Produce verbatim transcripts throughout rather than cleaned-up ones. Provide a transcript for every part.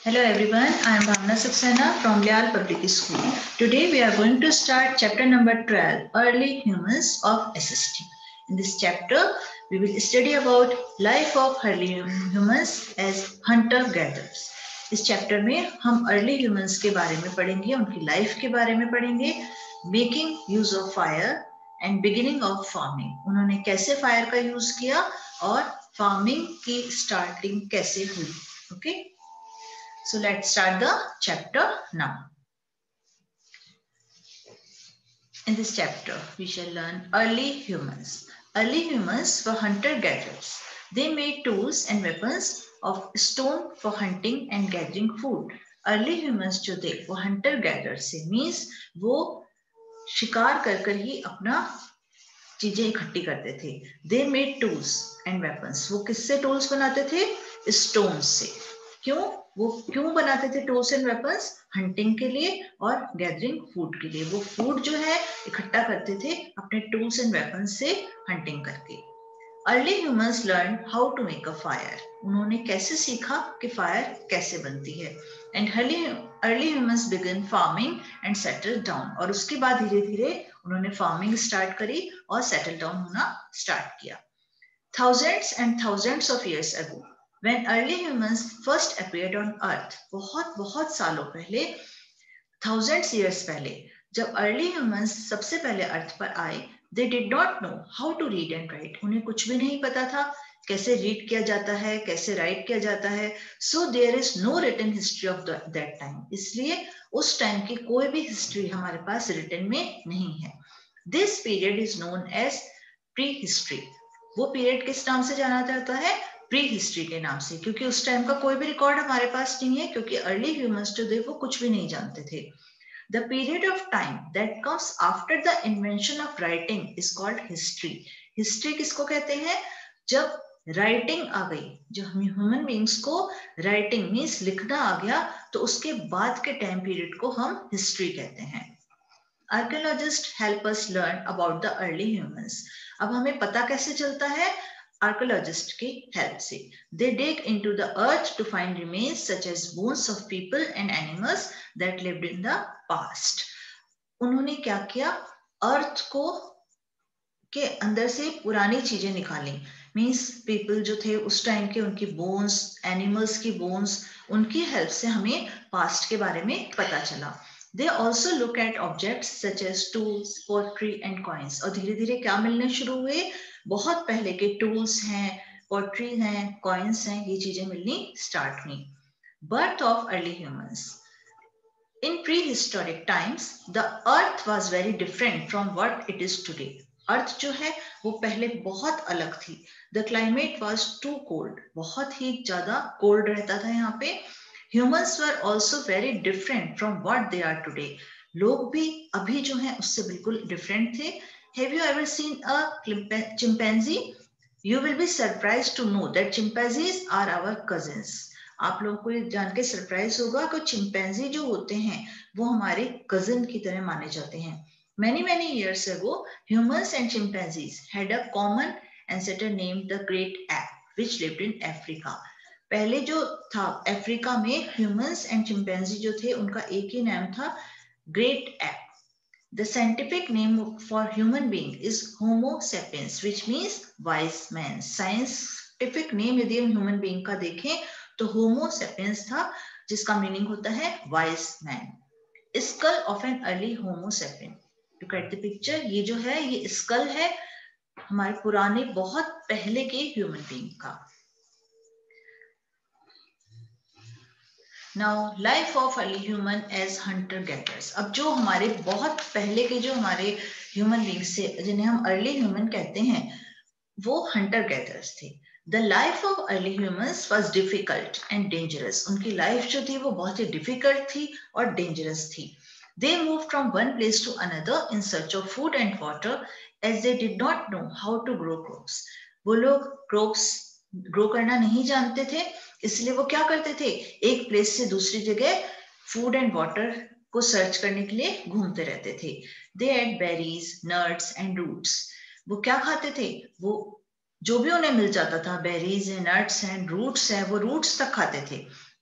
Hello everyone, I am Bhavna Saxena from Lyall Public School. Today we are going to start chapter number twelve, Early Humans of S S T. In this chapter, we will study about life of early humans as hunter-gatherers. इस chapter में हम early humans के बारे में पढ़ेंगे, उनकी life के बारे में पढ़ेंगे, making use of fire and beginning of farming. उन्होंने कैसे फायर का यूज किया और फार्मिंग की स्टार्टिंग कैसे हुई. Okay okay? So let's start the chapter now. In this chapter, we shall learn early humans. Early humans were hunter-gatherers. They made tools and weapons of stone for hunting and gathering food. Early humans जो थे वो hunter-gatherers से means वो शिकार कर कर ही अपना चीजें इकट्ठी करते थे. They made tools and weapons. वो किससे tools बनाते थे? Stones से. क्यों? वो क्यों बनाते थे टूल्स एंड वेपन्स? हंटिंग के लिए और गैदरिंग फूड के लिए. वो फूड जो है इकट्ठा करते थे अपने टूल्स एंड वेपन्स से हंटिंग करके. Early humans learn how to make a fire. उन्होंने कैसे सीखा कि फायर कैसे बनती है. And early early humans began farming and settle down. और उसके बाद धीरे धीरे उन्होंने फार्मिंग स्टार्ट करी और सेटल डाउन होना स्टार्ट किया. Thousands and thousands of years ago, When early humans first appeared on Earth, बहुत बहुत सालों पहले, thousands years पहले, जब early humans सबसे पहले अर्थ पर आए, they did not know how to read and write. उन्हें कुछ भी नहीं पता था कैसे रीड किया जाता है, कैसे राइट किया जाता है. So there is no written history of the, that time. इसलिए उस टाइम की कोई भी हिस्ट्री हमारे पास रिटन में नहीं है. This period is known as prehistory. वो पीरियड किस नाम से जाना जाता है? प्री हिस्ट्री के नाम से, क्योंकि उस टाइम का कोई भी रिकॉर्ड हमारे पास नहीं है, क्योंकि अर्ली ह्यूमंस जो थे वो कुछ भी नहीं जानते थे. The period of time that comes after the invention of writing is called history. History किसको कहते हैं? जब राइटिंग आ गई, जब हम ह्यूमन बींग्स को राइटिंग मीन्स लिखना आ गया, तो उसके बाद के टाइम पीरियड को हम हिस्ट्री कहते हैं. Archaeologist help us learn about the early humans. अब हमें पता कैसे चलता है? आर्कियोलॉजिस्ट की हेल्प से. They dig into the earth to find remains such as bones of people and animals that lived in the past. उन्होंने क्या किया? अर्थ को के अंदर से पुरानी चीजें निकाली. मीन्स पीपल जो थे उस टाइम के, उनकी बोन्स, एनिमल्स की बोन्स, उनकी हेल्प से हमें पास्ट के बारे में पता चला. They also look at objects such as tools, pottery and coins. और धीरे धीरे क्या मिलने शुरू हुए? बहुत पहले के टूल्स हैं, पोट्री हैं, कॉइन्स हैं, ये चीजें मिलनी स्टार्ट हुई. Birth of early humans. In prehistoric times the earth was very different from what it is today. Earth जो है वो पहले बहुत अलग थी. The climate was too cold. बहुत ही ज्यादा कोल्ड रहता था यहाँ पे. Humans were also very different from what they are today. लोग भी अभी जो हैं उससे बिल्कुल different थे. Have you ever seen a chimpanzee? You will be surprised to know that chimpanzees are our cousins. आप लोगों को ये जान के सरप्राइज होगा कि चिंपैंजी जो होते हैं वो हमारे कजिन की तरह माने जाते हैं. Many many years ago, humans and chimpanzees had a common ancestor named the Great Ape, which lived in Africa. पहले जो था अफ्रीका में ह्यूमंस एंड चिंपैंजी जो थे उनका एक ही नाम था, great ape. The scientific name for human being is Homo sapiens, which means wise man. Scientific name यदि हम ह्यूमन बीइंग का देखें तो होमो सेपियंस था, जिसका मीनिंग होता है wise man. Skull of an early Homo sapien. Look at the picture. ये जो है ये स्कल है हमारे पुराने बहुत पहले के ह्यूमन बीइंग का. Now, life of early human as hunter gatherers. अब जो हमारे बहुत पहले के जो हमारे ह्यूमन बींग्स थे, जिन्हें हम अर्ली ह्यूमन कहते हैं, वो हंटर गैदरर्स थे. The life of early humans was difficult and dangerous. उनकी लाइफ जो थी वो बहुत ही डिफिकल्ट थी और डेंजरस थी. They moved from one place to another in search of food and water as they did not know how to grow crops. वो लोग crops ग्रो करना नहीं जानते थे, इसलिए वो क्या करते थे? एक प्लेस से दूसरी जगह फूड एंड वाटर को सर्च करने के लिए घूमते रहते थे. They ate berries, nuts and roots. वो क्या खाते थे? वो जो भी उन्हें मिल जाता था, बेरीज है, नट्स हैं, रूट्स हैं, वो रूट्स तक खाते थे.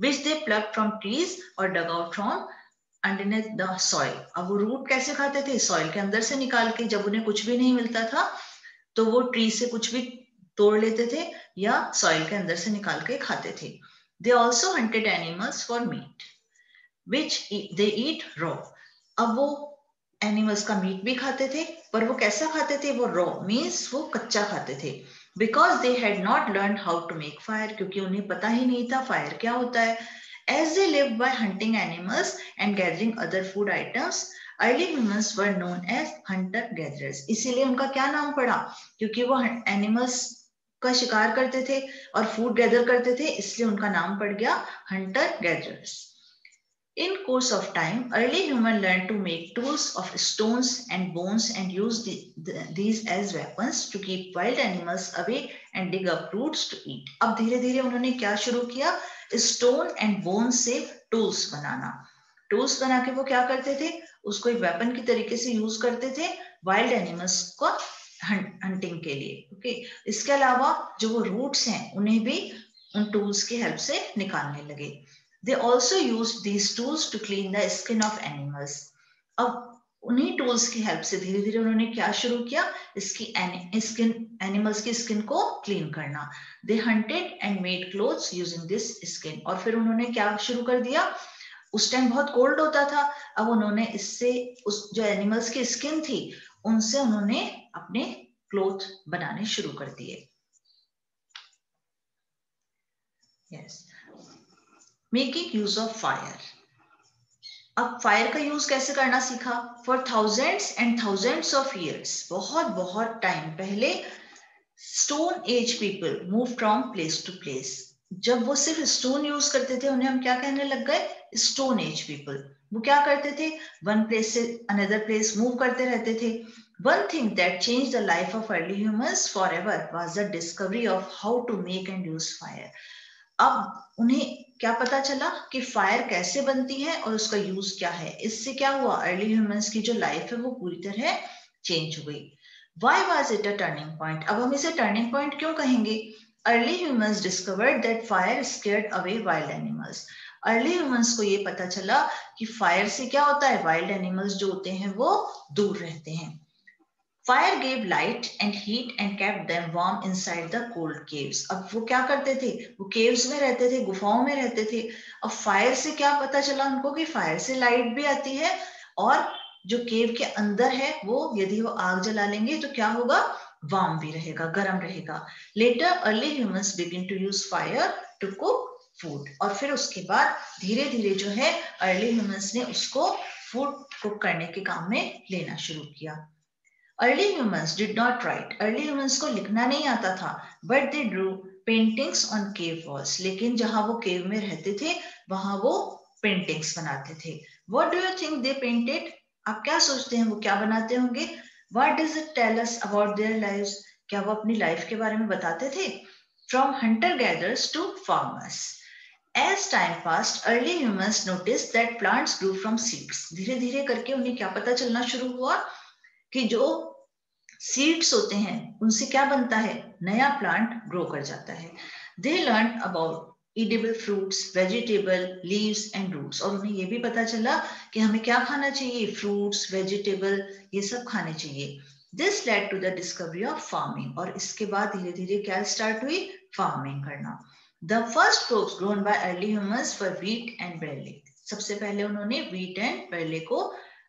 which they plucked from trees or dug out from underneath the soil. अब वो रूट कैसे खाते थे? सॉइल के अंदर से निकाल के, जब उन्हें कुछ भी नहीं मिलता था तो वो ट्री से कुछ भी तोड़ लेते थे या सॉइल के अंदर से निकाल के खाते थे. They also hunted animals for meat, which they eat raw. अब वो एनिमल्स का मीट भी खाते थे, पर वो कैसा खाते थे? वो रॉ मीन्स वो कच्चा खाते थे. Because they had not learn how to make fire, क्योंकि उन्हें पता ही नहीं था फायर क्या होता है. As they lived by hunting animals and gathering other food items, early humans were known as hunter-gatherers. इसीलिए उनका क्या नाम पड़ा? क्योंकि वो एनिमल्स का शिकार करते थे और फूड गैदर करते थे, इसलिए उनका नाम पड़ गया hunter-gatherers. In course of time, early humans learned to make tools of stones and bones and use the, the, these as weapons to keep wild animals away and dig up roots to eat. अब धीरे धीरे उन्होंने क्या शुरू किया? Stone and bone से tools बनाना. Tools बना के वो क्या करते थे? उसको एक वेपन की तरीके से यूज करते थे वाइल्ड एनिमल्स को हंटिंग के लिए. ओके, इसके अलावा जो वो रूट्स हैं उन्हें भी उन टूल्स की हेल्प से निकालने लगे. They also used these tools to clean the skin of animals. अब उन्हीं टूल्स की हेल्प से धीरे धीरे उन्होंने क्या शुरू किया? इसकी स्किन, एनिमल्स की स्किन को क्लीन करना. They hunted and made clothes using this skin. और फिर उन्होंने क्या शुरू कर दिया? उस टाइम बहुत कोल्ड होता था, अब उन्होंने इससे उस जो एनिमल्स की स्किन थी उनसे उन्होंने अपने क्लोथ बनाने शुरू कर दिए. Yes. Making use of fire. अब फायर का यूज कैसे करना सीखा? For thousands and thousands of years, बहुत बहुत टाइम पहले stone age people move from place to place. जब वो सिर्फ स्टोन यूज करते थे उन्हें हम क्या कहने लग गए? Stone age people. वो क्या करते थे? वन प्लेस से अनदर प्लेस मूव करते रहते थे. One thing that changed the life of early humans forever was the discovery of how to make and use fire. अब उन्हें क्या पता चला कि फायर कैसे बनती है और उसका यूज क्या है. इससे क्या हुआ? अर्ली ह्यूमंस की जो लाइफ है वो पूरी तरह चेंज हो गई. Why was it a turning point? अब हम इसे टर्निंग पॉइंट क्यों कहेंगे? Early humans discovered that fire scared away wild animals. Early humans को ये पता चला कि फायर से क्या होता है? वाइल्ड एनिमल्स जो होते हैं वो दूर रहते हैं. Fire gave light and heat and kept them warm inside the cold caves. अब वो क्या करते थे? वो caves में रहते थे, गुफाओं में रहते थे. अब फायर से क्या पता चला उनको कि फायर से लाइट भी आती है और जो केव के अंदर है वो यदि वो आग जला लेंगे तो क्या होगा? वार्म भी रहेगा, गर्म रहेगा. Later early humans begin to use fire to cook food. और फिर उसके बाद धीरे धीरे जो है अर्ली ह्यूमंस ने उसको फूड कुक करने के काम में लेना शुरू किया. Early humans did not write. Early humans को लिखना नहीं आता था, but they drew paintings on cave walls. लेकिन जहां वो केव में रहते थे वहां वो पेंटिंग्स बनाते थे. What do you think they painted? आप क्या सोचते हैं वो क्या बनाते होंगे? What does it tell us about their lives? क्या वो अपनी लाइफ के बारे में बताते थे? From hunter-gatherers to farmers. As time passed, early humans noticed that plants grew from seeds. धीरे धीरे करके उन्हें क्या पता चलना शुरू हुआ कि जो सीड्स होते हैं उनसे क्या बनता है? नया प्लांट ग्रो कर जाता है. They learn about edible fruits, vegetable, leaves and roots. और उन्हें ये भी पता चला कि हमें क्या खाना चाहिए? फ्रूट्स, वेजिटेबल, ये सब खाने चाहिए. This led to the discovery of farming. और इसके बाद धीरे धीरे क्या स्टार्ट हुई? फार्मिंग करना. The first crops grown by early humans were wheat and barley. सबसे पहले उन्होंने व्हीट एंड बार्ले को,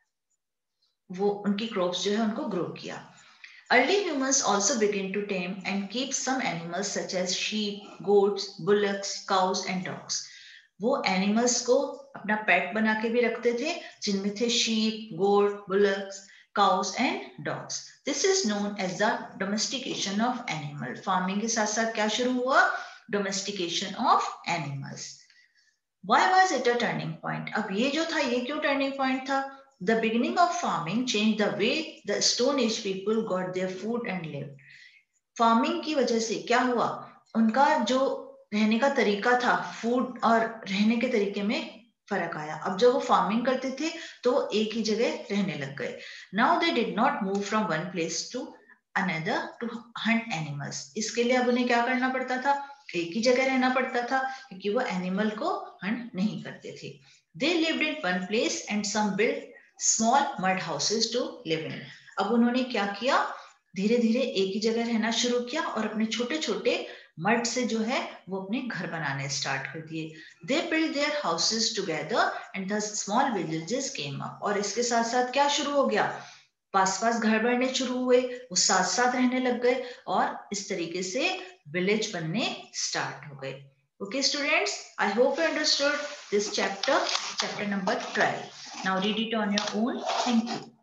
वो उनकी क्रॉप्स जो है उनको ग्रो किया. Early humans also began to tame and keep some animals such as sheep, goats, bullocks, cows and dogs. वो एनिमल्स को अपना पेट बना के भी रखते थे जिनमें थे sheep, goat, bullocks, cows and dogs. This is known as the domestication of animal. Farming के साथ साथ क्या शुरू हुआ? Domestication of animals. Why was it a turning point? अब ये जो था ये क्यों turning point था? The beginning of farming changed the way the Stone Age people got their food and lived. Farming की वजह से क्या हुआ? उनका जो रहने का तरीका था, फूड और रहने के तरीके में फर्क आया. अब जब वो फार्मिंग करते थे तो वो एक ही जगह रहने लग गए. Now they did not move from one place to another to hunt animals. इसके लिए अब उन्हें क्या करना पड़ता था? एक ही जगह रहना पड़ता था क्योंकि वो एनिमल को हंट नहीं करते थे। They lived in one place and some build small mud houses to live in. अब उन्होंने क्या किया, धीरे धीरे एक ही जगह रहना शुरू किया और अपने छोटे छोटे मड से जो है वो अपने घर बनाने स्टार्ट कर दिए। They build their houses together and the small villages came up. और इसके साथ साथ क्या शुरू हो गया, पास पास घर बनने शुरू हुए, वो साथ साथ रहने लग गए और इस तरीके से विलेज बनने स्टार्ट हो गए। Okay students, I hope you understood this chapter, chapter number twelve. Now read it on your own. Thank you.